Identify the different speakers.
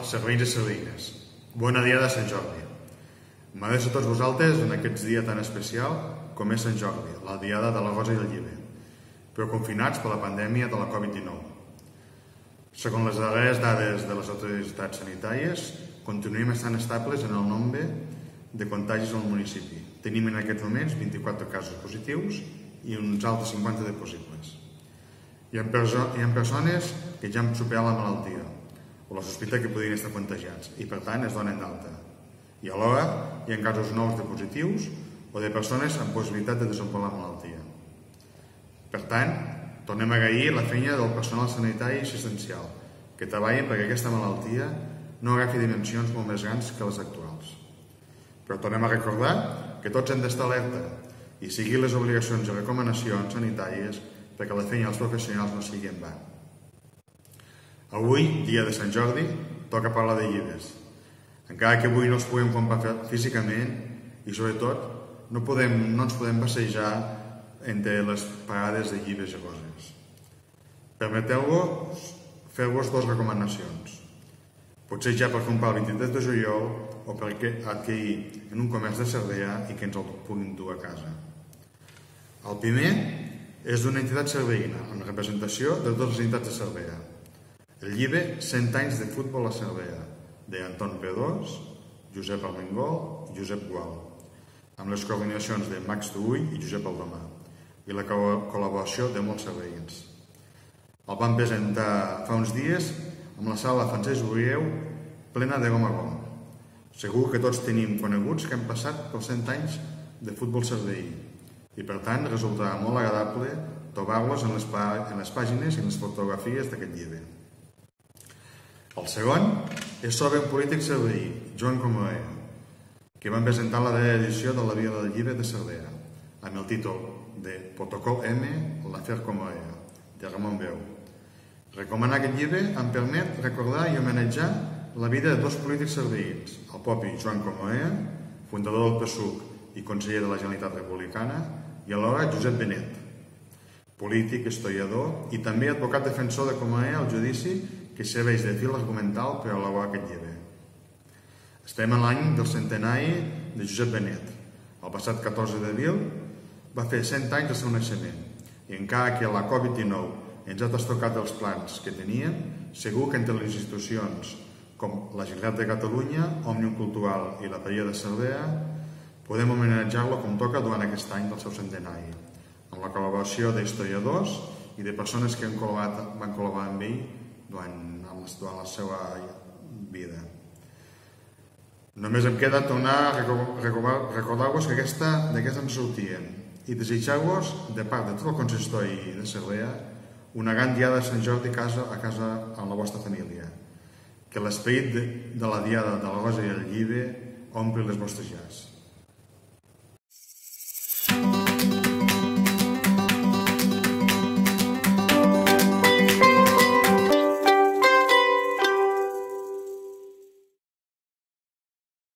Speaker 1: serveïns i serveïnes. Bona dia de Sant Jordi. M'adreço a tots vosaltres en aquest dia tan especial com és Sant Jordi, la diada de la Rosa i el Llibre, però confinats per la pandèmia de la Covid-19. Segons les darreres dades de les autoritats sanitàries, continuem estant estables en el nombre de contagis al municipi. Tenim en aquests moments 24 casos positius i uns altres 50 de possibles. Hi ha persones que ja han superat la malaltia o la sospita que podrien estar contagiats i per tant es donen d'alta. I alhora hi ha casos nous de positius o de persones amb possibilitat de desenvolupar la malaltia. Per tant, tornem a agrair la feina del personal sanitari i assistencial que treballen perquè aquesta malaltia no agafi dimensions molt més grans que les actuals. Però tornem a recordar que tots hem d'estar alerta i seguir les obligacions i recomanacions sanitàries perquè la feina dels professionals no sigui en va. Avui, dia de Sant Jordi, toca parlar de llibres. Encara que avui no els puguem comprar físicament i, sobretot, no ens podem passejar entre les parades de llibres i coses. Permeteu-vos fer-vos dues recomanacions. Potser ja per comprar el 23 de juliol o perquè adquirir en un comerç de Cervera i que ens el puguin dur a casa. El primer és d'una entitat cerveïna, amb representació de totes les entitats de Cervera. El llibre 100 anys de futbol a Cervera, d'Anton Pedós, Josep Armengol i Josep Gual, amb les coordinacions de Max Turull i Josep Aldomà, i la col·laboració de molts cerveïns. El van presentar fa uns dies amb la sala Francesc Urieu plena de gom a gom. Segur que tots tenim coneguts que han passat pels 100 anys de futbol cerveí i per tant resultarà molt agradable trobar-los en les pàgines i en les fotografies d'aquest llibre. El segon és sobre un polític cerveí, Joan Comoea, que van presentar la darrera edició de la Via del Llibre de Cervera, amb el títol de Protocol M, l'afer Comoea, de Ramon Beu. Recomanar aquest llibre em permet recordar i homenatjar la vida de dos polítics cerveïns, el propi Joan Comoea, fundador del PSUC i conseller de la Generalitat Republicana, i alhora Josep Benet, polític, historiador i també advocat defensor de Comoea al judici que serveix de fil argumental per elaborar aquest llibre. Estem en l'any del centenari de Josep Benet. El passat 14 d'abril va fer 100 anys del seu naixement i encara que la Covid-19 ens ha trastocat els plans que teníem, segur que entre les institucions com la Generalitat de Catalunya, Òmnium Cultural i la Paella de Cervera podem homenatjar-lo com toca durant aquest any del seu centenari, amb la col·laboració d'historiadors i de persones que van col·laborar amb ell durant la seva vida. Només em queda tornar a recordar-vos que d'aquesta en sortien i desitjar-vos, de part de tot el consistori de Cervera, una gran diada de Sant Jordi a casa amb la vostra família. Que l'esperit de la diada de la Rosa i el Llibre ompli les vostres llars.